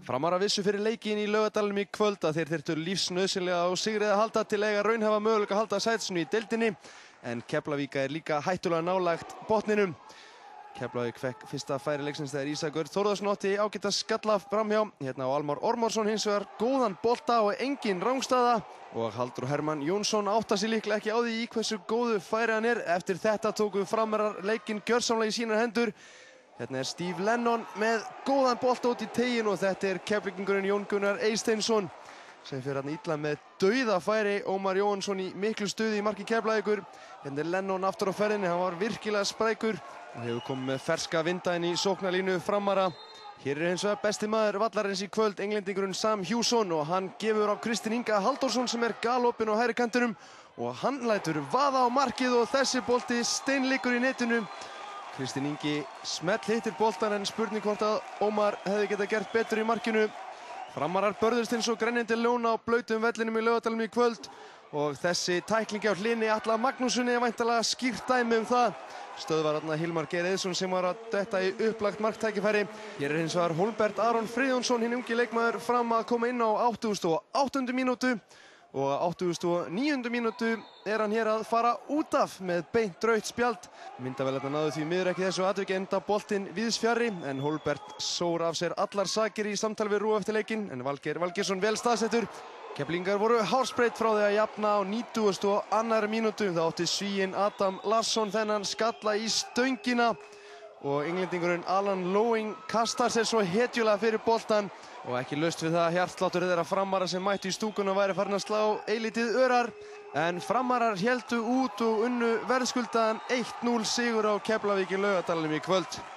Framarar vissu fyrir leikinn í Laugardalnum í kvöld að þeir þyrftu lífsnauðsynlega á sigrið að halda til að eiga raunhæfa möguleika að halda sætinu í deildinni. En Keflavík líka hættulega nálægt botninum. Keflavík fekk fyrsta færi leiksins þegar Ísak Örn Þórðarsson átti ágætt að skalla framhjá. Hérna á Almar Ormarsson hins vegar góðan bolta og engin rangstaða. Og Halldór Hermann Jónsson átta sig líklega ekki á því í hversu góðu færi hann Eftir þetta tóku Framarar leikinn gjörsamlega í sínar hendur. Hérna Steve Lennon með góðan bolta út í tegin og þetta Keflvíkingurinn Jón Gunnar Eysteinsson sem fyrir hann illa með dauðafæri. Ómar Jóhannsson í miklu stuði í marki Keflavíkur. Hérna Lennon aftur á ferðinni, hann var virkilega sprækur og hefur komið með ferska vinda inn í sóknarlínu Framara. Hér hins vegar besti maður vallarins í kvöld, englendingurinn Sam Hjússon og hann gefur á Kristinn Inga Halldórsson sem galopinn á hægri kantinum og hann lætur vaða á markið og þessi bolti steinleikur í netinu. Kristinn Ingi smell hittir boltan en spurning hvort að Ómar hefði getað gert betur í markinu. Framarar börðust eins og grenjandi ljón á blautum vellinum í Laugardalnum í kvöld og þessi tækling á Hlyni Atla Magnússyni væntanlega skýrt dæmi það. Stöðvar þarna Hilmar Geir Eiðsson sem var að detta í upplagt marktækifæri. Hér hins vegar Hólmbert Aron Friðjónsson, hinn ungi leikmaður Fram að koma inn á 88. mínútu og á 89. mínútu hann hér að fara út af með beint rautt spjald. Myndavélarnar náðu því miður ekki þessu atviki enda boltinn víðs fjarri en Hólmbert sór af sér allar sakir í samtal við RÚ eftir leikinn en Valgeir Valgeirsson vel staðsettur. Keflvíkingar voru hárspreitt frá því að jafna á 92. mínútu. Það átti Svíinn Adam Larsson þennan skalla í stöngina og englendingurinn Alan Lowing kastar sér svo hetjulega fyrir boltan og ekki laust við það að hjartsláttur þeirra Framara sem mættu í stúkuna væri farin að slá eilítið örar. En Framarar héldu út og unnu verðskuldaðan 1-0 sigur á Keflavík í Laugardalnum í kvöld.